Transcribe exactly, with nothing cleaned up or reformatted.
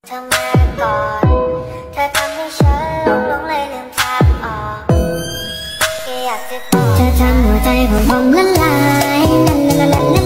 เธอมาก่อนเธอทำให้ฉันหลงหลงเลยลืมทางออกแค่อยากจะบอกเธอทำหัวใจของผมละลายละละละละ